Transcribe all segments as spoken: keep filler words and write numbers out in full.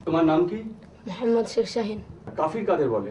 তোমার নাম কি? মোহাম্মদ শেখ শাহিন। কাফির কাদের বলে?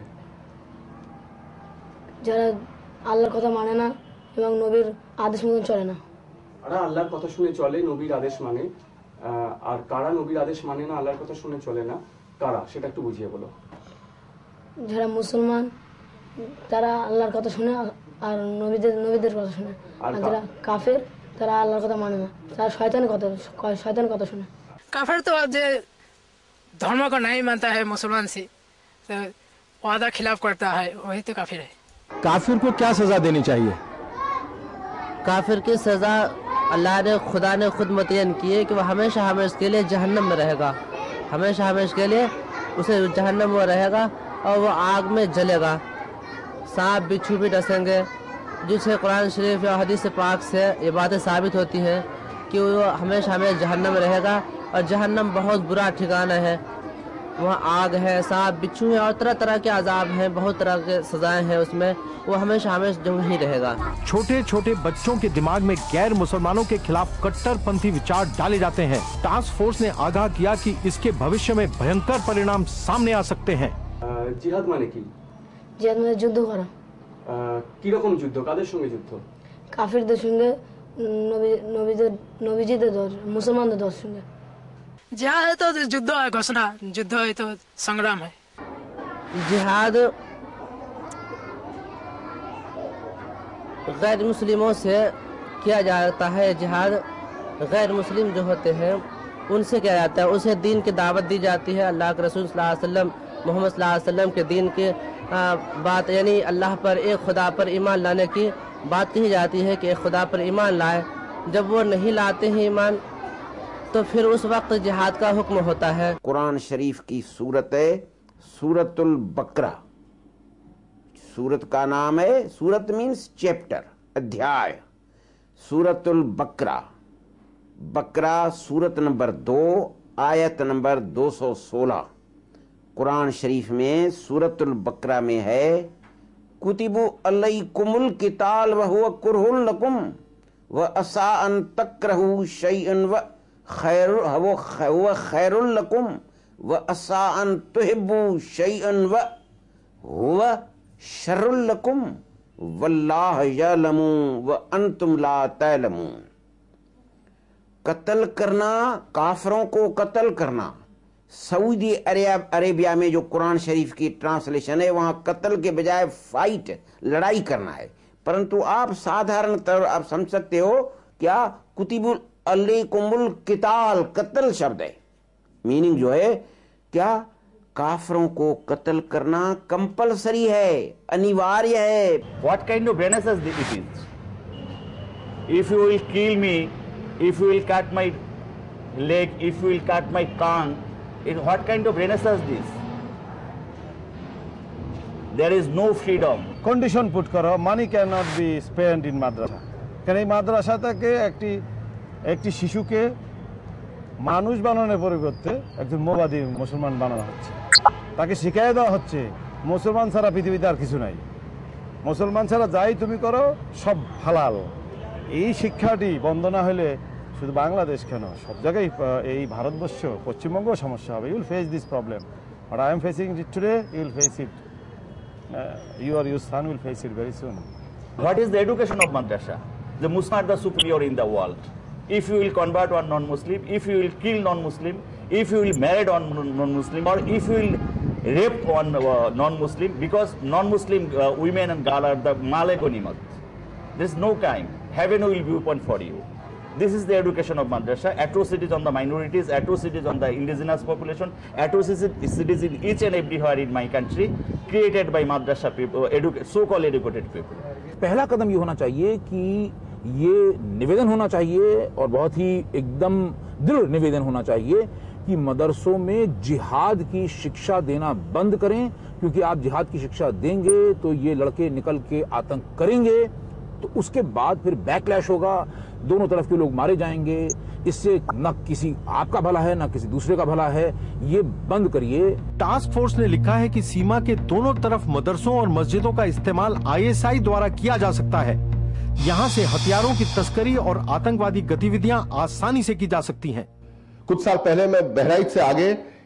যারা আল্লাহর কথা মানে না এবং নবীর আদেশ মতন চলে না। আরে আল্লাহর কথা শুনে চলে, নবীর আদেশ মানে, আর কারা নবীর আদেশ মানে না, আল্লাহর কথা শুনে চলে না, কারা সেটা একটু বুঝিয়ে বলো। যারা মুসলমান তারা আল্লাহর কথা শুনে আর নবীদের নবীদের কথা শুনে, আর যারা কাফের তারা আল্লাহর কথা মানে না, তারা শয়তানের কথা শয়তানের কথা শুনে। काफिर तो जो धर्म को नहीं मानता है मुसलमान से, तो वादा खिलाफ करता है, वही तो काफिर है। काफिर को क्या सजा देनी चाहिए? काफिर की सजा अल्लाह ने खुदा ने खुद मुतय्यन की है कि वह हमेशा हमेशा के लिए जहन्नम में रहेगा, हमेशा हमेशा के लिए उसे जहन्नम में रहेगा और वो आग में जलेगा। सांप बिच्छू भी डसेंगे, जिससे कुरान शरीफ या हदीस पाक से ये बातें साबित होती हैं कि वो हमेशा हमेशा जहन्नम में रहेगा और जहन्नम बहुत बुरा ठिकाना है, वहाँ आग है, सांप बिच्छू है और तरह तरह के अजाब हैं, बहुत तरह के सजाएं हैं उसमें, वो हमेशा हमेशा जो ही रहेगा। छोटे छोटे बच्चों के दिमाग में गैर मुसलमानों के खिलाफ कट्टरपंथी विचार डाले जाते हैं। टास्क फोर्स ने आगाह किया कि इसके भविष्य में भयंकर परिणाम सामने आ सकते हैं। জিহাদ মানে কি? জিহাদ মানে যুদ্ধ করা। কি রকম যুদ্ধ? কাদের সঙ্গে যুদ্ধ? কাফিরদের সঙ্গে, নবী নবীদের নবীজিদের দল, মুসলমানদের দল সঙ্গে। जिहाद तो युद्ध है, घोषणा युद्ध है तो संग्राम है। जिहाद गैर मुस्लिमों से किया जाता है, जिहाद गैर मुस्लिम जो होते हैं उनसे किया जाता है, उसे दीन की दावत दी जाती है, अल्लाह के रसूल सल्लल्लाहु अलैहि वसल्लम मोहम्मद सल्लल्लाहु अलैहि वसल्लम के दीन की बात, यानी अल्लाह पर एक खुदा पर ईमान लाने की बात कही जाती है कि एक खुदा पर ईमान लाए। जब वो नहीं लाते हैं ईमान तो फिर उस वक्त जिहाद का हुक्म होता है। कुरान शरीफ की सूरत है सूरतुल बकरा, सूरत का नाम है, सूरत मीन्स चैप्टर, अध्याय, सूरतुल बकरा। बकरा सूरत नंबर दो आयत नंबर दो सौ सोलह कुरान शरीफ में सूरतुल बकरा में है, कुतिबु अलैकुमुल किताल व हुवा कुरहुल लकुम व असा अन तकरहु शैअन व खैर वो खैरुल लकुम व असा अन तुहिब्बु शैअन व हुवा शर्रुल लकुम वल्लाहु यअलमु व अंतुम ला तअलमून। कत्ल करना, काफिरों को कत्ल करना, सऊदी अरेबिया में जो कुरान शरीफ की ट्रांसलेशन है वहां कत्ल के बजाय फाइट, लड़ाई करना है, परंतु आप साधारण तौर आप समझ सकते हो क्या कुतिबुल अलैकुमुल किताल कत्ल शब्द है, मीनिंग जो है क्या काफिरों को कत्ल करना कंपलसरी है, अनिवार्य है। What kind of renaissance it is? If you will kill me, if you will cut my leg, if you will cut my tongue, it, what kind of renaissance this? There is no freedom. Condition put karo, money cannot be spent in madrasa. কেন এই মাদ্রাসা থেকে একটি একটি শিশুকে মানুষ বানানোর পরিবর্তে একজন মোবাদি মুসলমান বানানো হচ্ছে, তাকে শিখিয়ে দেওয়া হচ্ছে মুসলমান ছাড়া পৃথিবীতে আর কিছু নাই, মুসলমান ছাড়া যাই তুমি করো সব হালাল। এই শিক্ষাটি বন্ধ না হলে শুধু বাংলাদেশ কেন সব জায়গায় এই ভারতবর্ষ পশ্চিমবঙ্গেও সমস্যা হবে। You will face this problem, but I am facing it today, you will face it, you are your son will face it very soon. What is the education of madrasa? The Muslims are the superior in the world. If you will convert one non-Muslim, if you will kill non-Muslim, if you will marry one non-Muslim, or if you will rape one uh, non-Muslim, because non-Muslim uh, women and girls are the malekonimat. There is no crime. Heaven will be open for you. This is the education of madrasa. Atrocities on the minorities, atrocities on the indigenous population, atrocities in each and everywhere in my country, created by madrasa people, edu- so-called educated people. पहला कदम ये होना चाहिए कि ये निवेदन होना चाहिए और बहुत ही एकदम दृढ़ निवेदन होना चाहिए कि मदरसों में जिहाद की शिक्षा देना बंद करें, क्योंकि आप जिहाद की शिक्षा देंगे तो ये लड़के निकल के आतंक करेंगे, तो उसके बाद फिर बैकलैश होगा, दोनों तरफ के लोग मारे जाएंगे, इससे न किसी आपका भला है न किसी दूसरे का भला है, ये बंद करिए। टास्क फोर्स ने लिखा है कि सीमा के दोनों तरफ मदरसों और मस्जिदों का इस्तेमाल आई एस आई द्वारा किया जा सकता है। यहाँ से हथियारों की तस्करी और आतंकवादी गतिविधियां आसानी से की जा सकती हैं। कुछ साल पहले मैं बहराइच से आगे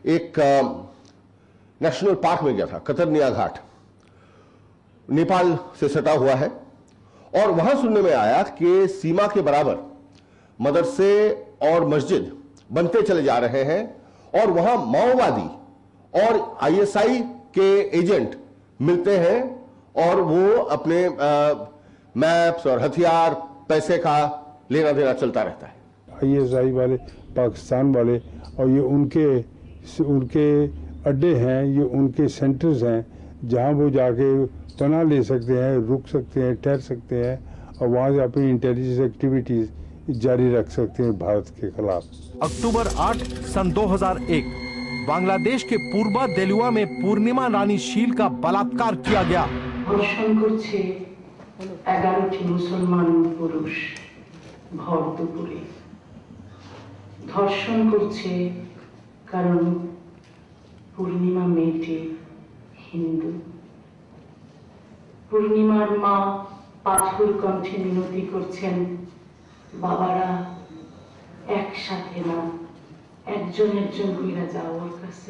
एक नेशनल पार्क में गया था, कतरनिया घाट, नेपाल से सटा हुआ है, और वहां सुनने में आया कि सीमा के बराबर मदरसे और मस्जिद बनते चले जा रहे हैं और वहां माओवादी और आईएसआई के एजेंट मिलते हैं और वो अपने मैप्स और हथियार, पैसे का लेना देना चलता रहता है। आईएसआई वाले, पाकिस्तान वाले, और ये उनके उनके अड्डे हैं, ये उनके सेंटर्स हैं जहां वो जाके पनाह ले सकते हैं, रुक सकते हैं, ठहर सकते हैं और वहां से अपनी इंटेलिजेंस एक्टिविटीज जारी रख सकते हैं भारत के खिलाफ। अक्टूबर आठ सन दो हज़ार एक बांग्लादेश के पूर्वा देलुआ में पूर्णिमा रानी शील का बलात्कार किया गया। ধর্ষণ করছে এগারোটি মুসলমান পুরুষ ভর দুপুরে। ধর্ষণ করছে কারণ পূর্ণিমা মেয়েটি হিন্দু। পূর্ণিমার মা পাথর কণ্ঠে মিনতি করছেন, বাবারা একসাথে না, একজন একজন কইরা যাও ওর কাছে।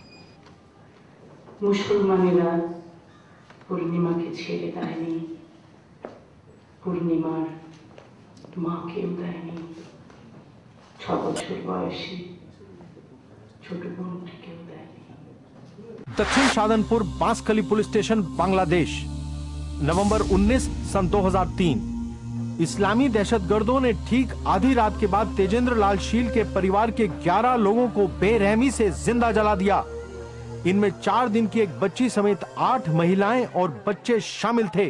মুসলমানেরা পূর্ণিমাকে ছেড়ে দেয়নি, পূর্ণিমার মাকেও দেয়নি, ছ বছর বয়সী ছোট বোনটিকেও দেয়নি। दक्षिण शादनपुर बांसकली पुलिस स्टेशन बांग्लादेश, नवंबर उन्नीस सन दो हज़ार तीन। इस्लामी दहशतगर्दों ने ठीक आधी रात के बाद तेजेंद्र लाल शील के परिवार के ग्यारह लोगों को बेरहमी से जिंदा जला दिया। इनमें चार दिन की एक बच्ची समेत आठ महिलाएं और बच्चे शामिल थे।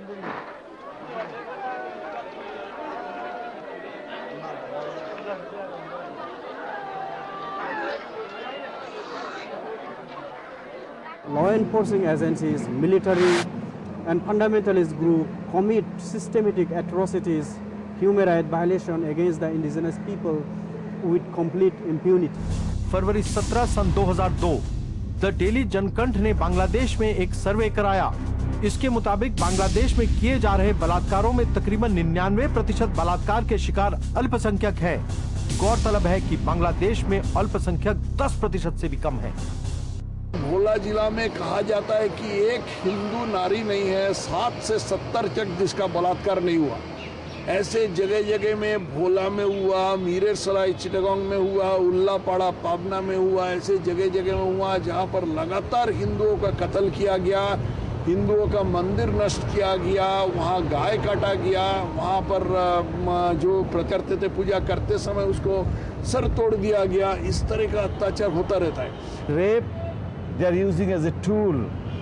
Law enforcing agencies, military and fundamentalist group commit systematic atrocities, human rights violation against the indigenous people with complete impunity. फरवरी सत्रह सन दो हज़ार दो द डेली जनकंठ ने बांग्लादेश में एक सर्वे कराया। इसके मुताबिक बांग्लादेश में किए जा रहे बलात्कारों में तकरीबन निन्यानवे प्रतिशत बलात्कार के शिकार अल्पसंख्यक है। गौरतलब है कि बांग्लादेश में अल्पसंख्यक दस प्रतिशत से भी कम है। भोला जिला में कहा जाता है कि एक हिंदू नारी नहीं है, साठ से सत्तर तक जिसका बलात्कार नहीं हुआ। ऐसे जगह जगह में भोला में हुआ, मीरसराय चिटगांव में हुआ, उल्लापाड़ा पाबना में हुआ, ऐसे जगह जगह में हुआ जहां पर लगातार हिंदुओं का कत्ल किया गया, हिंदुओं का मंदिर नष्ट किया गया, वहां गाय काटा गया, वहां पर जो करते थे पूजा करते समय उसको सर तोड़ दिया गया। इस तरह का अत्याचार होता रहता है। Rape they are using as a tool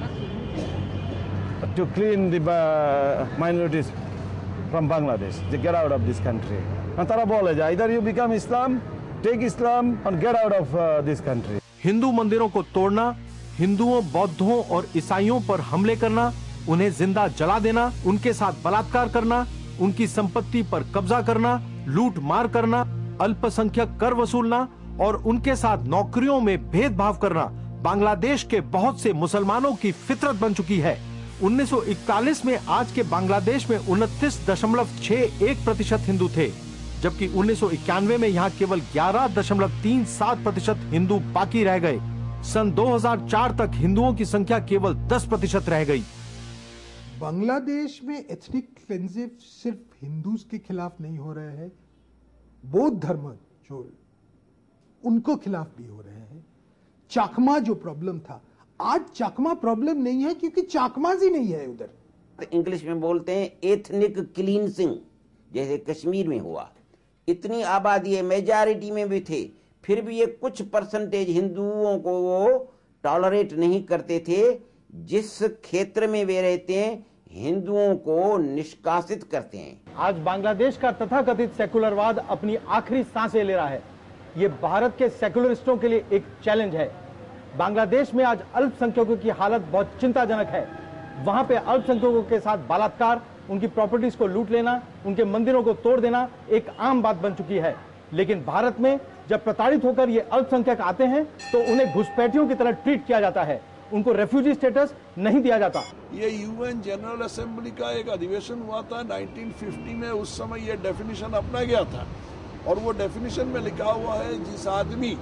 to clean the uh, minorities from Bangladesh. They get out of this country. And tara bole ja, either you become Islam, take Islam and get out of uh, this country. Hindu मंदिरों को तोड़ना, हिंदुओं, बौद्धों और ईसाइयों पर हमले करना, उन्हें जिंदा जला देना, उनके साथ बलात्कार करना, उनकी संपत्ति पर कब्जा करना, लूट मार करना, अल्पसंख्यक कर वसूलना और उनके साथ नौकरियों में भेदभाव करना बांग्लादेश के बहुत से मुसलमानों की फितरत बन चुकी है। उन्नीस सौ इकतालीस में आज के बांग्लादेश में उनतीस दशमलव छह एक प्रतिशत हिंदू थे, जबकि उन्नीस सौ इक्यानवे में यहाँ केवल ग्यारह दशमलव तीन सात प्रतिशत हिंदू बाकी रह गए। सन दो हज़ार चार तक हिंदुओं की संख्या केवल दस प्रतिशत रह गई। बांग्लादेश में एथनिक क्लेंजिंग सिर्फ हिंदूज के खिलाफ नहीं हो रहे हैं, बौद्ध धर्म जो उनको खिलाफ भी हो रहे हैं। चाकमा जो प्रॉब्लम था, आज चाकमा प्रॉब्लम नहीं है क्योंकि चाकमाज ही नहीं है उधर। इंग्लिश में बोलते हैं एथनिक क्लींसिंग, जैसे कश्मीर में हुआ। इतनी आबादी है, मेजॉरिटी में भी थे, फिर भी ये कुछ परसेंटेज हिंदुओं को वो टॉलरेट नहीं करते थे। जिस क्षेत्र में वे रहते हैं हिंदुओं को निष्कासित करते हैं। आज बांग्लादेश का तथाकथित सेकुलरवाद अपनी आखिरी सांसें ले रहा है। ये भारत के सेकुलरिस्टों के लिए एक चैलेंज है। बांग्लादेश में आज अल्पसंख्यकों की हालत बहुत चिंताजनक है। वहां पे अल्पसंख्यकों के साथ बलात्कार, उनकी प्रॉपर्टीज को लूट लेना, उनके मंदिरों को तोड़ देना एक आम बात बन चुकी है। लेकिन भारत में जब प्रताड़ित होकर ये अल्पसंख्यक आते हैं तो उन्हें घुसपैठियों की तरह ट्रीट किया जाता है, उनको रेफ्यूजी स्टेटस नहीं दिया जाता। ये यूएन जनरल असेंबली का एक अधिवेशन हुआ था नाइनटीन फिफ्टी में, उस समय ये डेफिनेशन अपना गया था और वो डेफिनेशन में लिखा हुआ है जिस आदमी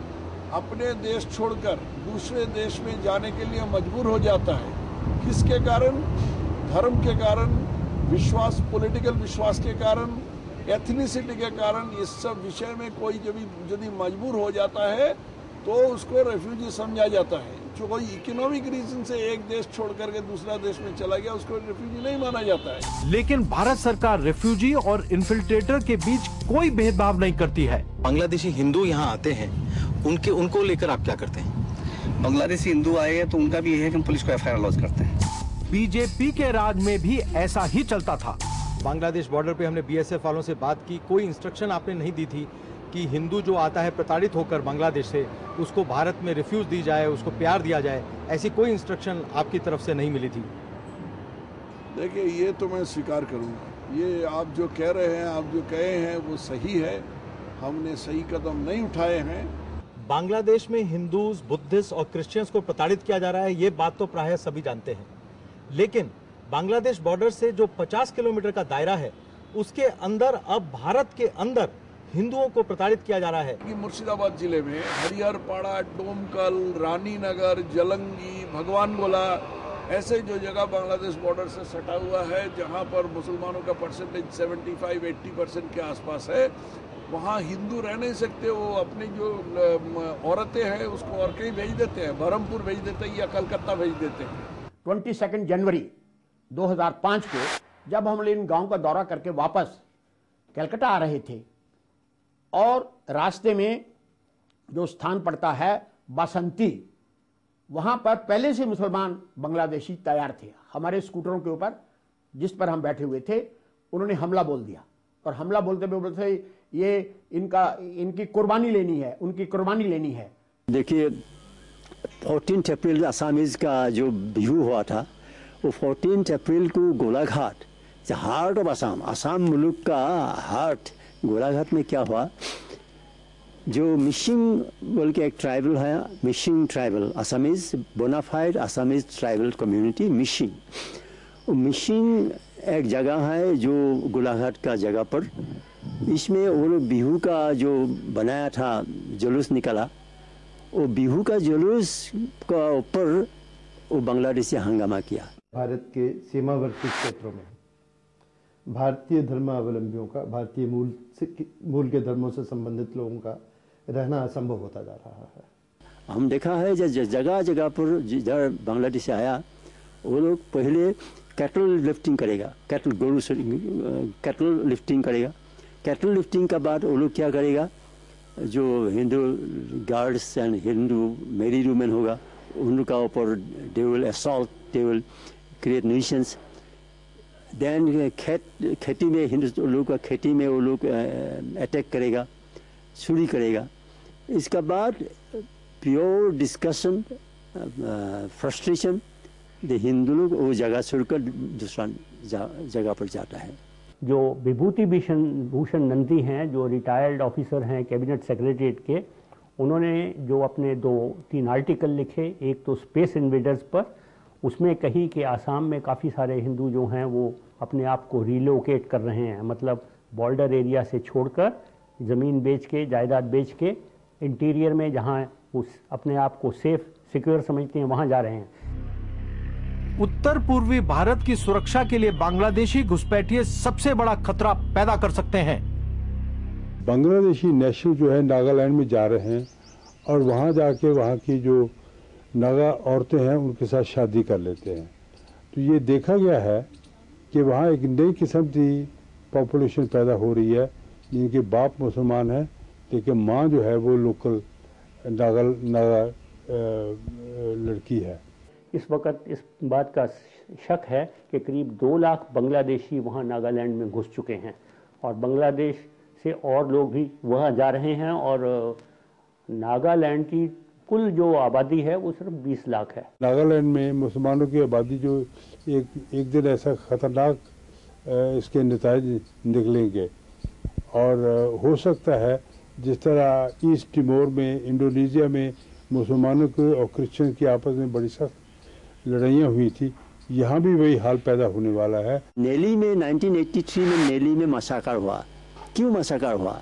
अपने देश छोड़कर दूसरे देश में जाने के लिए मजबूर हो जाता है। किसके कारण? धर्म के कारण, विश्वास, पॉलिटिकल विश्वास के कारण, एथनिसिटी के कारण। इस सब विषय में कोई जब यदि मजबूर हो जाता है तो उसको रेफ्यूजी समझा जाता है। जो कोई इकोनॉमिक रीजन से एक देश छोड़ करके दूसरा देश में चला गया उसको रेफ्यूजी नहीं माना जाता है। लेकिन भारत सरकार रेफ्यूजी और इन्फिल्ट्रेटर के बीच कोई भेदभाव नहीं करती है। बांग्लादेशी हिंदू यहाँ आते हैं, उनके उनको लेकर आप क्या करते हैं? बांग्लादेशी हिंदू आए हैं तो उनका भी यह है कि हम पुलिस को एफ आई आर लॉन्च करते हैं। बीजेपी के राज में भी ऐसा ही चलता था। बांग्लादेश बॉर्डर पे हमने बीएसएफ वालों से बात की, कोई इंस्ट्रक्शन आपने नहीं दी थी कि हिंदू जो आता है प्रताड़ित होकर बांग्लादेश से, उसको भारत में रिफ्यूज दी जाए, उसको प्यार दिया जाए, ऐसी कोई इंस्ट्रक्शन आपकी तरफ से नहीं मिली थी? देखिए, ये तो मैं स्वीकार करूंगा, ये आप जो कह रहे हैं, आप जो कहे हैं वो सही है। हमने सही कदम नहीं उठाए हैं। बांग्लादेश में हिंदूज, बुद्धिस्ट और क्रिश्चियंस को प्रताड़ित किया जा रहा है, ये बात तो प्रायः सभी जानते हैं। लेकिन बांग्लादेश बॉर्डर से जो पचास किलोमीटर का दायरा है, उसके अंदर अब भारत के अंदर हिंदुओं को प्रताड़ित किया जा रहा है। कि मुर्शिदाबाद जिले में हरिहरपाड़ा, डोमकल, रानीनगर, जलंगी, भगवान गोला, ऐसे जो जगह बांग्लादेश बॉर्डर से सटा हुआ है, जहां पर मुसलमानों का परसेंटेज पचहत्तर अस्सी परसेंट के आसपास है, वहां हिंदू रह नहीं सकते। वो अपनी जो औरतें हैं उसको और कहीं भेज देते हैं, बरहमपुर भेज देते हैं या कलकत्ता भेज देते हैं। बाईस जनवरी दो हज़ार पाँच को जब हम इन गांव का दौरा करके वापस कलकत्ता आ रहे थे और रास्ते में जो स्थान पड़ता है बासंती, वहां पर पहले से मुसलमान बांग्लादेशी तैयार थे। हमारे स्कूटरों के ऊपर जिस पर हम बैठे हुए थे, उन्होंने हमला बोल दिया और हमला बोलते हुए बोलते ये इनका इनकी कुर्बानी लेनी है, उनकी कुर्बानी लेनी है। देखिए, चौदह अप्रैल असमीज का जो बिहू हुआ था, वो चौदह अप्रैल को गोलाघाट, हार्ट ऑफ असम, असम मुल्क का हार्ट, गोलाघाट में क्या हुआ, जो मिशिंग बोल के एक ट्राइबल है, Mising tribal, Assamese bonafide Assamese tribal community Mising, Mising एक जगह है जो गोलाघाट का जगह पर, इसमें वो लोग बिहू का जो बनाया था, जुलूस निकला, वो बिहू का जुलूस का ऊपर वो बांग्लादेशी हंगामा किया। भारत के सीमावर्ती क्षेत्रों में भारतीय धर्मावलंबियों का, भारतीय मूल से मूल के धर्मों से संबंधित लोगों का रहना असंभव होता जा रहा है। हम देखा है जगह जगह पर जिधर बांग्लादेश से आया, वो लोग पहले कैटल लिफ्टिंग करेगा, कैटल गोरू कैटल लिफ्टिंग करेगा, कैटल लिफ्टिंग के बाद वो लोग क्या करेगा, जो Hindu girls and Hindu married women होगा, उनका ऊपर they will assault, they will create nuisance. Then खेत खेती में हिंदू लोग का खेती में वो लोग अटैक करेगा, चोरी करेगा। इसके बाद pure discussion, frustration, the Hindu लोग वो जगह छोड़कर दूसरा जगह पर जाता है। जो विभूति भूषण भूषण नंदी हैं, जो रिटायर्ड ऑफिसर हैं कैबिनेट सेक्रेटरीट के, उन्होंने जो अपने दो तीन आर्टिकल लिखे, एक तो स्पेस इन्वेडर्स पर, उसमें कही कि आसाम में काफ़ी सारे हिंदू जो हैं वो अपने आप को रिलोकेट कर रहे हैं, मतलब बॉर्डर एरिया से छोड़कर ज़मीन बेच के, जायदाद बेच के इंटीरियर में जहां उस अपने आप को सेफ सिक्योर समझते हैं वहां जा रहे हैं। उत्तर पूर्वी भारत की सुरक्षा के लिए बांग्लादेशी घुसपैठिए सबसे बड़ा खतरा पैदा कर सकते हैं। बांग्लादेशी नेशनल जो है नागालैंड में जा रहे हैं और वहां जाके वहां की जो नागा औरतें हैं उनके साथ शादी कर लेते हैं। तो ये देखा गया है कि वहाँ एक नई किस्म की पॉपुलेशन पैदा हो रही है, जिनके बाप मुसलमान हैं लेकिन माँ जो है वो लोकल नागा नागा लड़की है। इस वक्त इस बात का शक है कि करीब दो लाख बांग्लादेशी वहाँ नागालैंड में घुस चुके हैं और बांग्लादेश से और लोग भी वहाँ जा रहे हैं और नागालैंड की कुल जो आबादी है वो सिर्फ बीस लाख है। नागालैंड में मुसलमानों की आबादी जो एक एक दिन ऐसा खतरनाक इसके नतीजे निकलेंगे और हो सकता है जिस तरह ईस्ट टिमोर में, इंडोनेशिया में मुसलमानों के और क्रिश्चियन की आपस में बड़ी सख्त लड़ाइयाँ हुई थी, यहाँ भी वही हाल पैदा होने वाला है। नेली में उन्नीस सौ तिरासी में नेली में मसाकर हुआ। क्यों मसाकर हुआ?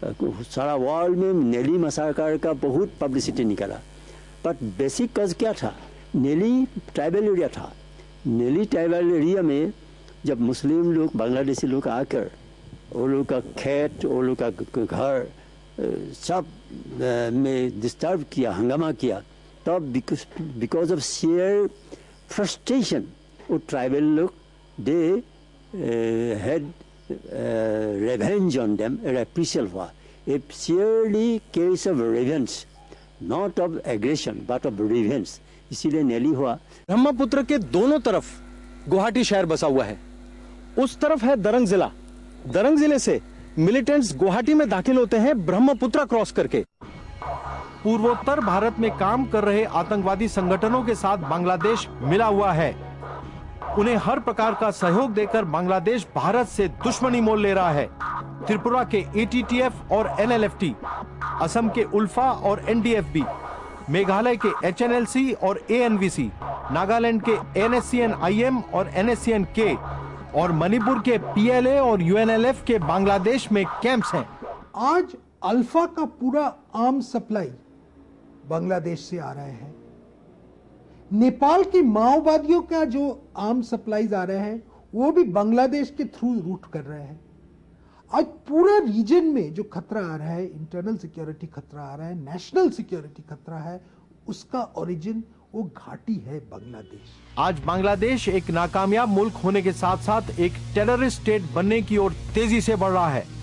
सारा वर्ल्ड में नेली मसाकर का बहुत पब्लिसिटी निकला, बट बेसिक कज क्या था? नेली ट्राइबल एरिया था। नेली ट्राइबल एरिया में जब मुस्लिम लोग, बांग्लादेशी लोग आकर वो लोग का खेत, वो लोग का घर सब में डिस्टर्ब किया, हंगामा किया, तब because because of sheer frustration वो ट्राइबल लोग they had revenge on them, a reprisal war. A purely case of revenge, not of aggression, but of revenge. इसीलिए नेली हुआ। ब्रह्मपुत्र के दोनों तरफ गुवाहाटी शहर बसा हुआ है। उस तरफ है दरंग जिला। दरंग जिले से मिलिटेंट्स गुवाहाटी में दाखिल होते हैं ब्रह्मपुत्र क्रॉस करके। पूर्वोत्तर भारत में काम कर रहे आतंकवादी संगठनों के साथ बांग्लादेश मिला हुआ है। उन्हें हर प्रकार का सहयोग देकर बांग्लादेश भारत से दुश्मनी मोल ले रहा है। त्रिपुरा के ए टी टी एफ और N L F T, Assam के उल्फा और N D F B, Meghalaya के एच एन एल सी और A N V C, Nagaland के N S C N I M और N S C N K और मणिपुर के P L A और यू एन एल एफ के बांग्लादेश में कैंप्स हैं। आज अल्फा का पूरा आर्म सप्लाई बांग्लादेश से आ रहा है। नेपाल की माओवादियों का जो आर्म सप्लाईज आ रहे हैं वो भी बांग्लादेश के थ्रू रूट कर रहे हैं। आज पूरा रीजन में जो खतरा आ रहा है, इंटरनल सिक्योरिटी खतरा आ रहा है, नेशनल सिक्योरिटी खतरा है, उसका ओरिजिन वो घाटी है बांग्लादेश। आज बांग्लादेश एक नाकामयाब मुल्क होने के साथ साथ एक टेररिस्ट स्टेट बनने की ओर तेजी से बढ़ रहा है।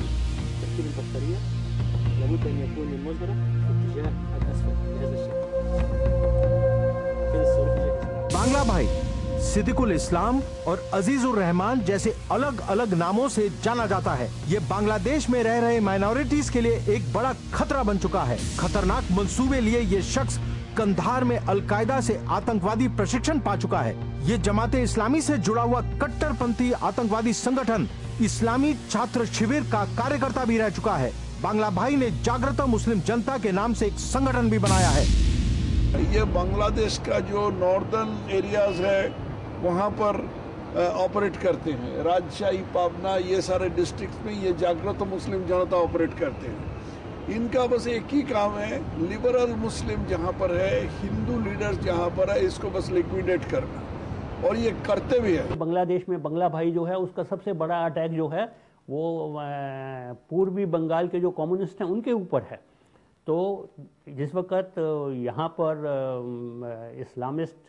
बांग्ला भाई सिद्दीकुल इस्लाम और अजीजुर रहमान जैसे अलग अलग नामों से जाना जाता है। ये बांग्लादेश में रह रहे माइनॉरिटीज के लिए एक बड़ा खतरा बन चुका है। खतरनाक मंसूबे लिए ये शख्स कंधार में अलकायदा से आतंकवादी प्रशिक्षण पा चुका है। ये जमाते इस्लामी से जुड़ा हुआ कट्टरपंथी आतंकवादी संगठन इस्लामी छात्र शिविर का कार्यकर्ता भी रह चुका है। बांग्ला भाई ने जागृत मुस्लिम जनता के नाम से एक संगठन भी बनाया है। ये बांग्लादेश का जो नॉर्दर्न एरियाज है वहाँ पर ऑपरेट करते हैं। राजशाही, पाबना, ये सारे डिस्ट्रिक्ट्स में ये जागृत मुस्लिम जनता ऑपरेट करते हैं। इनका बस एक ही काम है, लिबरल मुस्लिम जहाँ पर है, हिंदू लीडर्स जहाँ पर है, इसको बस लिक्विडेट करना, और ये करते भी है। बांग्लादेश में बांग्ला भाई जो है उसका सबसे बड़ा अटैक जो है वो पूर्वी बंगाल के जो कम्युनिस्ट हैं उनके ऊपर है। तो जिस वक्त यहाँ पर इस्लामिस्ट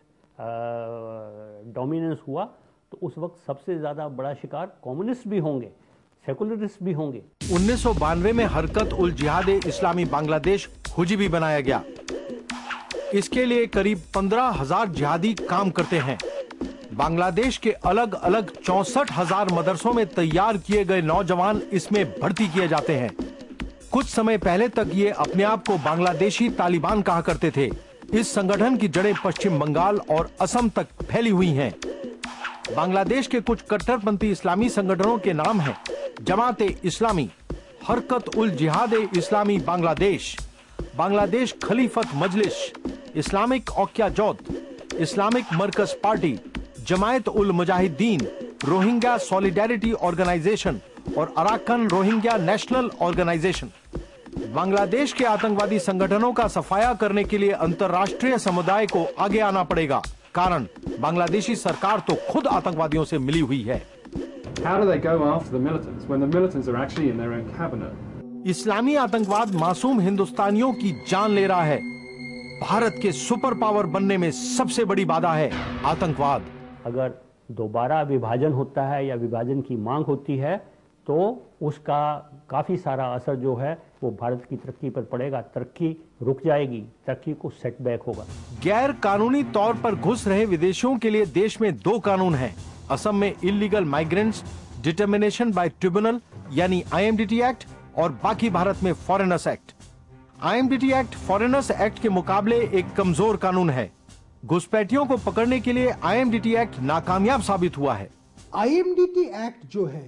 डोमिनेंस हुआ तो उस वक्त सबसे ज्यादा बड़ा शिकार कम्युनिस्ट भी होंगे, सेकुलरिस्ट भी होंगे। उन्नीस सौ बानवे में हरकत उल जिहाद इस्लामी बांग्लादेश हुजी भी बनाया गया। इसके लिए करीब पंद्रह हजार जिहादी काम करते हैं। बांग्लादेश के अलग अलग चौसठ हजार मदरसों में तैयार किए गए नौजवान इसमें भर्ती किए जाते हैं। कुछ समय पहले तक ये अपने आप को बांग्लादेशी तालिबान कहा करते थे। इस संगठन की जड़ें पश्चिम बंगाल और असम तक फैली हुई हैं। बांग्लादेश के कुछ कट्टरपंथी इस्लामी संगठनों के नाम हैं जमाते इस्लामी, Harkat ul Jihad Islami Bangladesh, Bangladesh Khilafat Majlis, Islamic Oikyajot, Islamic Markaz party, Jamaat ul Mujahideen, Rohingya solidarity organisation और Arakan Rohingya national organisation. Bangladesh के आतंकवादी संगठनों का सफाया करने के लिए अंतर्राष्ट्रीय समुदाय को आगे आना पड़ेगा, कारण बांग्लादेशी सरकार तो खुद आतंकवादियों से मिली हुई है। How do they go after the militants when the militants are actually in their own cabinet? इस्लामी आतंकवाद मासूम हिंदुस्तानियों की जान ले रहा है। भारत के सुपर पावर बनने में सबसे बड़ी बाधा है आतंकवाद। अगर दोबारा विभाजन होता है या विभाजन की मांग होती है तो उसका काफ़ी सारा असर जो है वो भारत की तरक्की पर पड़ेगा। तरक्की रुक जाएगी, तरक्की को सेटबैक होगा। गैर कानूनी तौर पर घुस रहे विदेशियों के लिए देश में दो कानून हैं। असम में illegal migrants determination by tribunal यानी I M D T act और बाकी भारत में foreigners act. I M D T act foreigners act के मुकाबले एक कमजोर कानून है। घुसपैठियों को पकड़ने के लिए I M D T act नाकामयाब साबित हुआ है। I M D T act जो है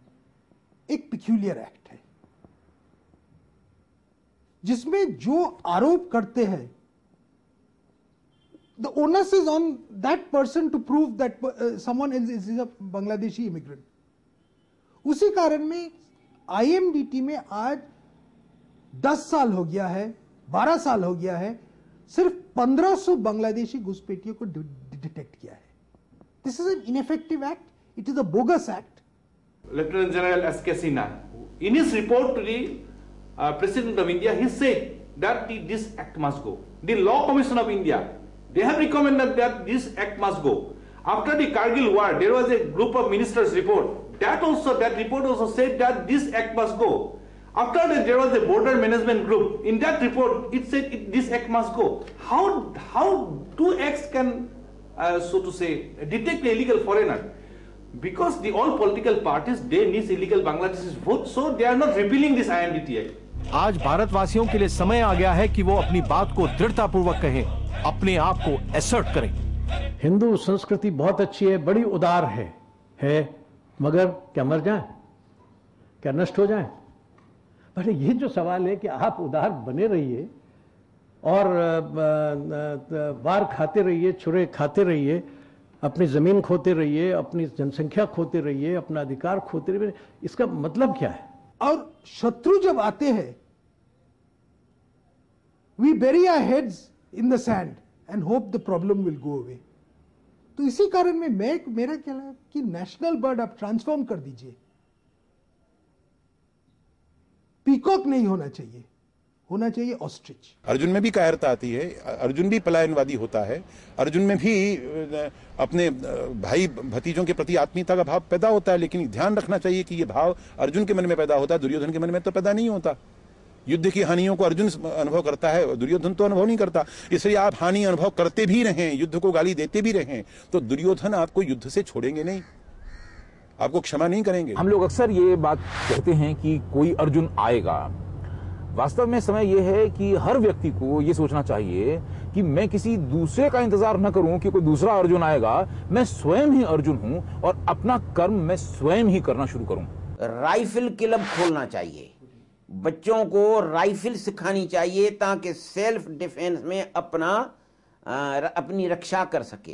एक पिक्यूलियर एक्ट है जिसमें जो आरोप करते हैं the onus is on that person to prove that someone is is a Bangladeshi immigrant. उसी कारण में आईएमडीटी में आज दस साल हो गया है, बारह साल हो गया है, सिर्फ पंद्रह सौ बांग्लादेशी घुसपैठियों को डिटेक्ट किया है। This is an ineffective act, it is a bogus act. Lieutenant General S K Sinha, in his report to the uh, President of India, he said that the, this act must go. The Law Commission of India, they have recommended that this act must go. After the Kargil war, there was a group of ministers report. That also, that report also said that this act must go. After that, there was a border management group. In that report, it said it, this act must go. How, how two acts can, uh, so to say, detect the illegal foreigner? Because the all political parties, they need illegal Bangladeshis vote, so they are not repealing this I M D T Act. आज भारतवासियों के लिए समय आ गया है कि वो अपनी बात को दृढ़तापूर्वक कहें, अपने आप को एसर्ट करें। हिंदू संस्कृति बहुत अच्छी है, बड़ी उदार है, है मगर क्या मर जाए, क्या नष्ट हो जाए? पर ये जो सवाल है कि आप उदार बने रहिए और वार खाते रहिए, छुरे खाते रहिए, अपनी जमीन खोते रहिए, अपनी जनसंख्या खोते रहिए, अपना अधिकार खोते रहिए, इसका मतलब क्या है? और शत्रु जब आते हैं, we bury our heads in the sand and hope the problem will go away. तो इसी कारण में मैं मेरा क्या है कि नेशनल बर्ड आप ट्रांसफॉर्म कर दीजिए। पीकॉक नहीं होना चाहिए, होना चाहिए ऑस्ट्रिच। अर्जुन में भी कायरता आती है, अर्जुन भी पलायनवादी होता है, अर्जुन में भी अपने भाई भतीजों के प्रति आत्मीयता का भाव पैदा होता है, लेकिन ध्यान रखना चाहिए कि ये भाव अर्जुन के मन में पैदा होता है, दुर्योधन के मन में तो पैदा नहीं होता। युद्ध की हानियों को अर्जुन अनुभव करता है, दुर्योधन तो अनुभव नहीं करता। इसलिए आप हानि अनुभव करते भी रहें, युद्ध को गाली देते भी रहें, तो दुर्योधन आपको युद्ध से छोड़ेंगे नहीं, आपको क्षमा नहीं करेंगे। हम लोग अक्सर ये बात कहते हैं कि कोई अर्जुन आएगा। वास्तव में समय यह है कि हर व्यक्ति को यह सोचना चाहिए कि मैं किसी दूसरे का इंतजार न करूं कि कोई दूसरा अर्जुन आएगा, मैं स्वयं ही अर्जुन हूं और अपना कर्म मैं स्वयं ही करना शुरू करूं। राइफल क्लब खोलना चाहिए, बच्चों को राइफल सिखानी चाहिए ताकि सेल्फ डिफेंस में अपना आ, अपनी रक्षा कर सकें।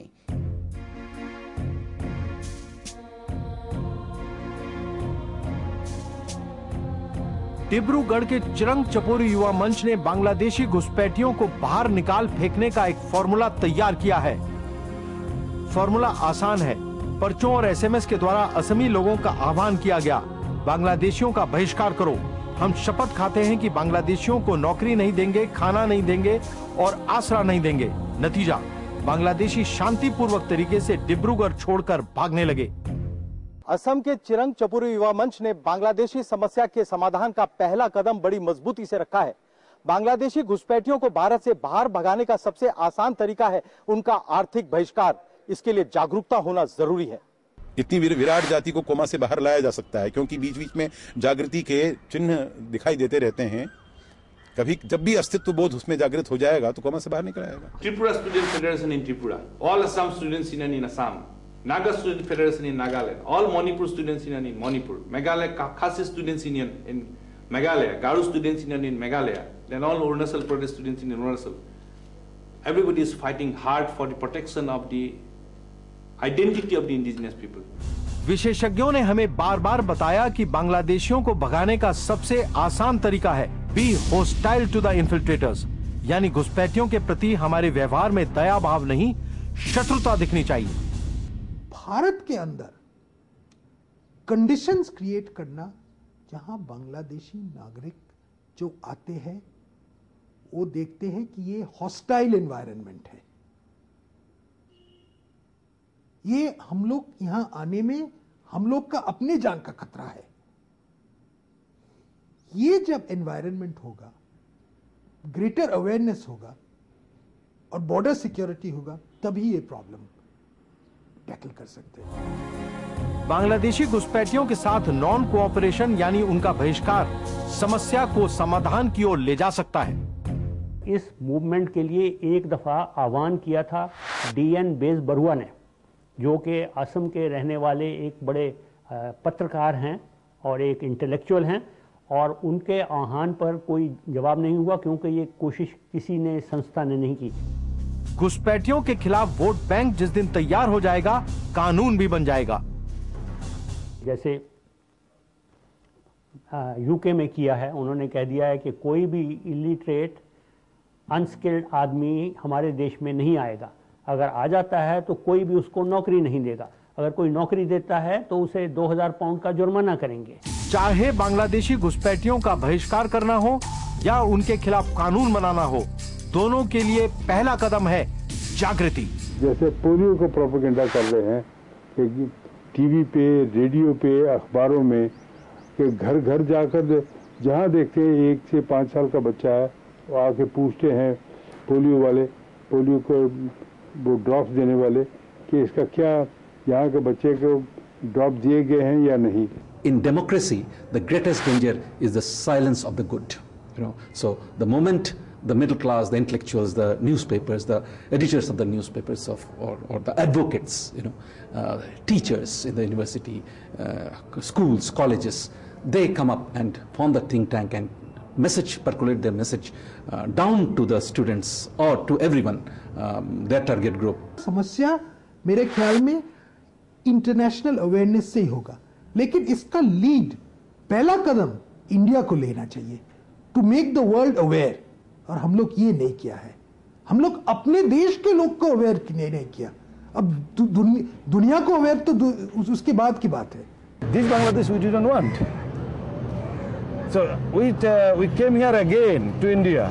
डिब्रूगढ़ के चिरंग चपोरी युवा मंच ने बांग्लादेशी घुसपैठियों को बाहर निकाल फेंकने का एक फॉर्मूला तैयार किया है। फॉर्मूला आसान है। पर्चों और एसएमएस के द्वारा असमी लोगों का आह्वान किया गया, बांग्लादेशियों का बहिष्कार करो। हम शपथ खाते हैं कि बांग्लादेशियों को नौकरी नहीं देंगे, खाना नहीं देंगे और आसरा नहीं देंगे। नतीजा, बांग्लादेशी शांतिपूर्वक तरीके से डिब्रूगढ़ छोड़कर भागने लगे। असम के चिरंग चपुरी युवा मंच ने बांग्लादेशी समस्या के समाधान का पहला कदम बड़ी मजबूती से रखा है। बांग्लादेशी घुसपैठियों को भारत से बाहर भगाने का सबसे आसान तरीका है उनका आर्थिक बहिष्कार। इसके लिए जागरूकता होना जरूरी है। इतनी विराट जाति को कोमा से बाहर लाया जा सकता है, क्योंकि बीच बीच में जागृति के चिन्ह दिखाई देते रहते हैं। कभी जब भी अस्तित्व बोध उसमें जागृत हो जाएगा तो कोमा से बाहर निकल आएगा। Tripura student federation in Tripura, all Assam students union in Assam, Naga Student Federation in Nagaland, all Manipur Students Union in Manipur, Meghalaya Khasi Students Union in Meghalaya, Garu Students Union in Meghalaya, then all Arunachal Pradesh Students Union in Arunachal. Everybody is fighting hard for the protection of the identity of the indigenous people. विशेषज्ञों ने हमें बार बार बताया कि बांग्लादेशियों को भगाने का सबसे आसान तरीका है be hostile to the infiltrators, यानी घुसपैठियों के प्रति हमारे व्यवहार में दया भाव नहीं, शत्रुता दिखनी चाहिए। भारत के अंदर कंडीशंस क्रिएट करना जहां बांग्लादेशी नागरिक जो आते हैं वो देखते हैं कि ये हॉस्टाइल एनवायरनमेंट है, ये हम लोग यहां आने में हम लोग का अपने जान का खतरा है। ये जब एनवायरनमेंट होगा, ग्रेटर अवेयरनेस होगा और बॉर्डर सिक्योरिटी होगा, तभी ये प्रॉब्लम टैकल कर सकते हैं। बांग्लादेशी घुसपैठियों के साथ नॉन कोऑपरेशन यानी उनका बहिष्कार समस्या को समाधान की ओर ले जा सकता है। इस मूवमेंट के लिए एक दफा आह्वान किया था डीएन बेस बरुआ ने, जो कि असम के रहने वाले एक बड़े पत्रकार हैं और एक इंटेलेक्चुअल हैं, और उनके आह्वान पर कोई जवाब नहीं हुआ क्योंकि ये कोशिश किसी ने संस्था ने नहीं की। घुसपैठियों के खिलाफ वोट बैंक जिस दिन तैयार हो जाएगा, कानून भी बन जाएगा। जैसे यूके में किया है। उन्होंने कह दिया है कि कोई भी इलिटरेट अनस्किल्ड आदमी हमारे देश में नहीं आएगा, अगर आ जाता है तो कोई भी उसको नौकरी नहीं देगा, अगर कोई नौकरी देता है तो उसे दो हज़ार पाउंड का जुर्माना करेंगे। चाहे बांग्लादेशी घुसपैठियों का बहिष्कार करना हो या उनके खिलाफ कानून बनाना हो, दोनों के लिए पहला कदम है जागृति। जैसे पोलियो को प्रोपेगेंडा कर रहे हैं कि टीवी पे, रेडियो पे, अखबारों में, कि घर घर जाकर जहाँ देखते हैं एक से पाँच साल का बच्चा है, वो आके पूछते हैं पोलियो वाले, पोलियो को वो ड्रॉप्स देने वाले, कि इसका क्या यहाँ के बच्चे को ड्रॉप दिए गए हैं या नहीं। In democracy, the greatest danger is the silence of the good. You know, so the moment the middle class, the intellectuals, the newspapers, the editors of the newspapers, of or, or the advocates, you know, uh, teachers in the university, uh, schools, colleges, they come up and form the think tank and message, percolate their message uh, down to the students or to everyone, um, their target group. समस्या मेरे ख्याल में international awareness से ही होगा, लेकिन इसका lead, पहला कदम India को लेना चाहिए to make the world aware, और हम लोग ये नहीं किया है। हम लोग अपने देश के लोग को अवेयर नहीं, नहीं किया, अब दु, दुनि, दुनिया को अवेयर तो दु, उस, उसके बाद की बात है। This Bangladesh we didn't want. So we uh, we came here again to India,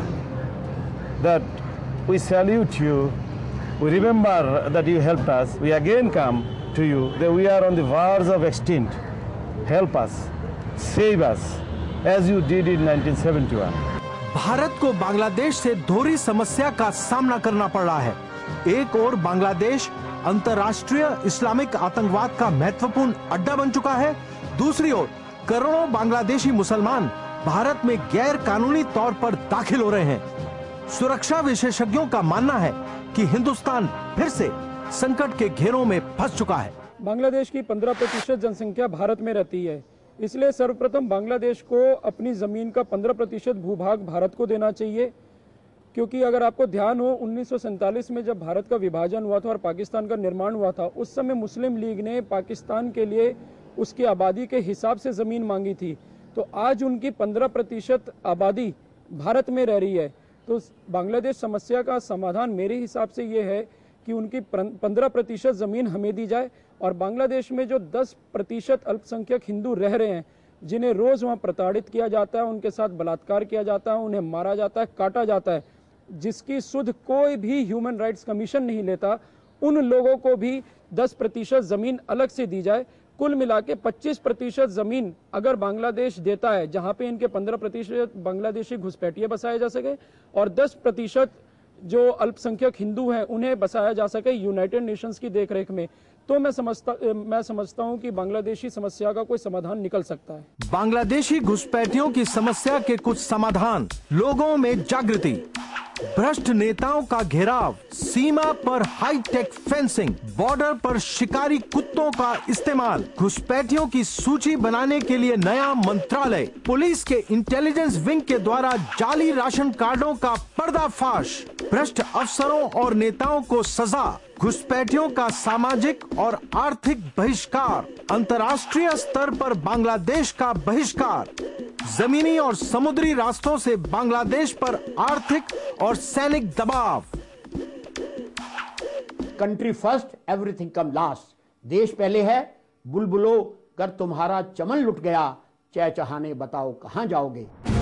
that we salute you, we remember that you helped us, we again come to you, that we are on the verge of extinct. Help us, save us, as you did in nineteen seventy-one. Bharat को बांग्लादेश से दोहरी समस्या का सामना करना पड़ रहा है। एक ओर बांग्लादेश अंतर्राष्ट्रीय इस्लामिक आतंकवाद का महत्वपूर्ण अड्डा बन चुका है, दूसरी ओर करोड़ों बांग्लादेशी मुसलमान भारत में गैर कानूनी तौर पर दाखिल हो रहे हैं। सुरक्षा विशेषज्ञों का मानना है कि हिंदुस्तान फिर से संकट के घेरों में फंस चुका है। बांग्लादेश की पंद्रह प्रतिशत जनसंख्या भारत में रहती है, इसलिए सर्वप्रथम बांग्लादेश को अपनी जमीन का पंद्रह प्रतिशत भूभाग भारत को देना चाहिए, क्योंकि अगर आपको ध्यान हो उन्नीस सौ सैंतालीस में जब भारत का विभाजन हुआ था और पाकिस्तान का निर्माण हुआ था, उस समय मुस्लिम लीग ने पाकिस्तान के लिए उसकी आबादी के हिसाब से ज़मीन मांगी थी। तो आज उनकी पंद्रह प्रतिशत आबादी भारत में रह रही है, तो बांग्लादेश समस्या का समाधान मेरे हिसाब से ये है कि उनकी पंद्रह प्रतिशत ज़मीन हमें दी जाए, और बांग्लादेश में जो दस प्रतिशत अल्पसंख्यक हिंदू रह रहे हैं, जिन्हें रोज़ वहाँ प्रताड़ित किया जाता है, उनके साथ बलात्कार किया जाता है, उन्हें मारा जाता है, काटा जाता है, जिसकी सुध कोई भी ह्यूमन राइट्स कमीशन नहीं लेता, उन लोगों को भी दस प्रतिशत ज़मीन अलग से दी जाए। कुल मिला के पच्चीस प्रतिशत ज़मीन अगर बांग्लादेश देता है, जहाँ पे इनके पंद्रह प्रतिशत बांग्लादेशी घुसपैठिए बसाए जा सके और दस प्रतिशत जो अल्पसंख्यक हिंदू हैं उन्हें बसाया जा सके यूनाइटेड नेशंस की देखरेख में, तो मैं समझता मैं समझता हूं कि बांग्लादेशी समस्या का कोई समाधान निकल सकता है। बांग्लादेशी घुसपैठियों की समस्या के कुछ समाधान, लोगों में जागृति, भ्रष्ट नेताओं का घेराव, सीमा पर हाईटेक फेंसिंग, बॉर्डर पर शिकारी कुत्तों का इस्तेमाल, घुसपैठियों की सूची बनाने के लिए नया मंत्रालय, पुलिस के इंटेलिजेंस विंग के द्वारा जाली राशन कार्डों का पर्दाफाश, भ्रष्ट अफसरों और नेताओं को सजा, घुसपैठियों का सामाजिक और आर्थिक बहिष्कार, अंतर्राष्ट्रीय स्तर पर बांग्लादेश का बहिष्कार, जमीनी और समुद्री रास्तों से बांग्लादेश पर आर्थिक और सैनिक दबाव। Country first, everything come last. देश पहले है, बुलबुलो कर तुम्हारा चमन लुट गया, चहचहाने बताओ कहां जाओगे।